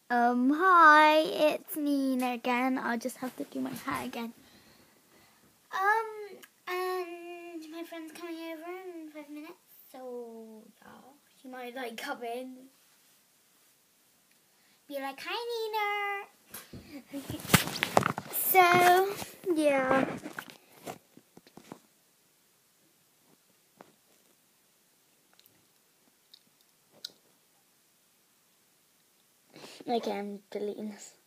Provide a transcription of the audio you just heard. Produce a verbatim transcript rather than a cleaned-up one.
Um, hi, it's Nina again. I'll just have to do my hair again. Um, and my friend's coming over in five minutes, so yeah, she might like come in. Be like, hi, Nina. Okay. So, yeah. Okay, I'm deleting this.